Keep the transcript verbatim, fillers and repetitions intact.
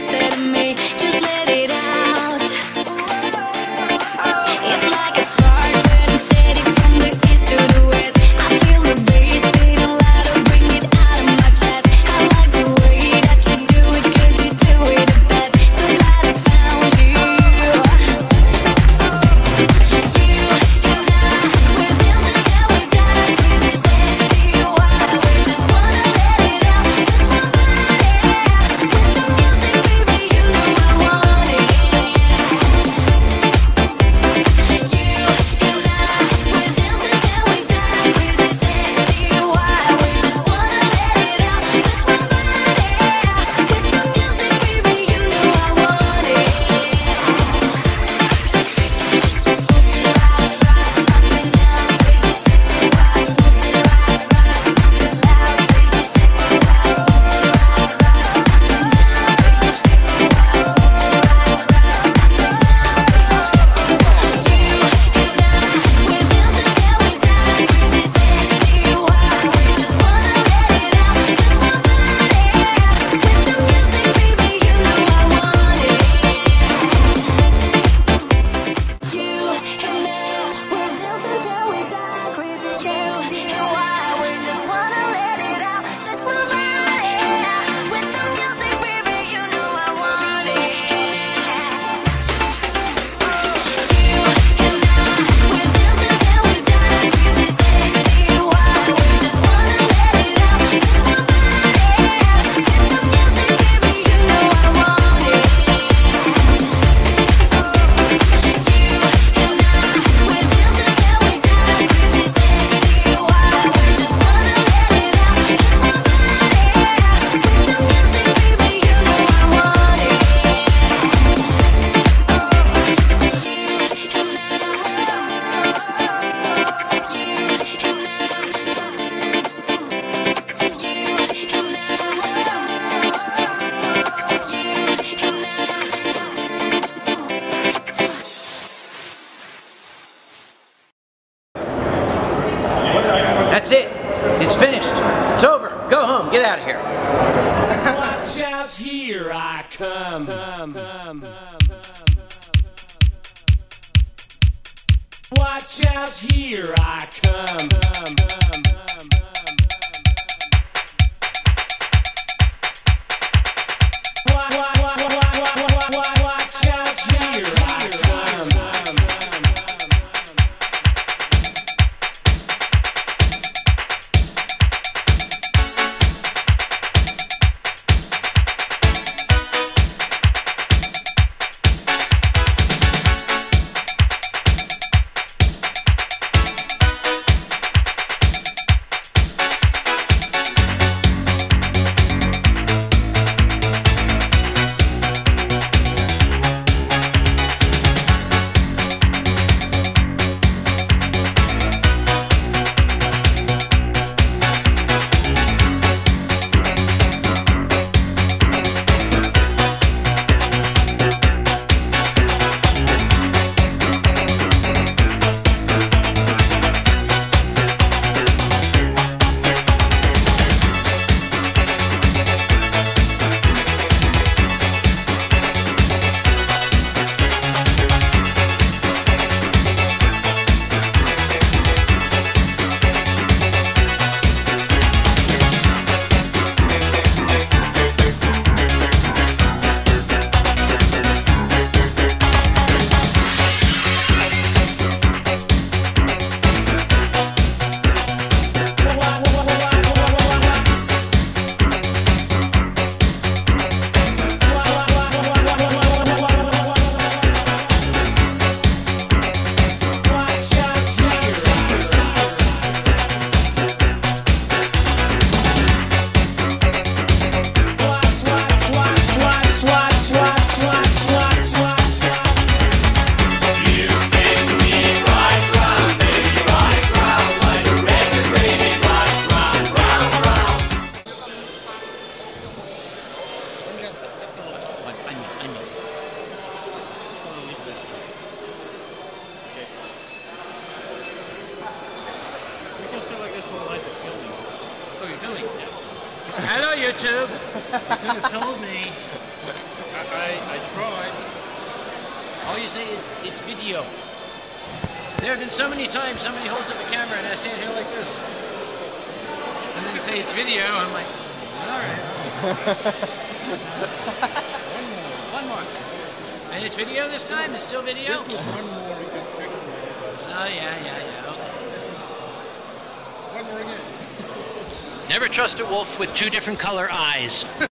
upset me, just let it out. It's like a spark burning steady from the east to the west. I feel the bass beating louder, bring it out of my chest. I like the way that you do it, cause you do it the best. So glad I found you. You and I, we're dancing till we die. Crazy, sexy, wild, we just wanna let it out. Touch my body with the music, baby, you know I want it. You and I, we're dancing till we die. Crazy, sexy, wild, we just wanna let it out. Touch my body with the music, baby, you know I want it. That's it. It's finished. It's over. Go home. Get out of here. Watch out, here I come. come, come, come. Watch out, here I come. come, come, come. Watch out, here I come. Hello, YouTube. You could have told me. you say is it's video. There have been so many times somebody holds up a camera and I stand here like this. And then say it's video, I'm like, all right. One more. One more. And it's video this time? It's still video? This was one more we could check. Oh, yeah, yeah, yeah. Okay. This is one more again. Never trust a wolf with two different color eyes.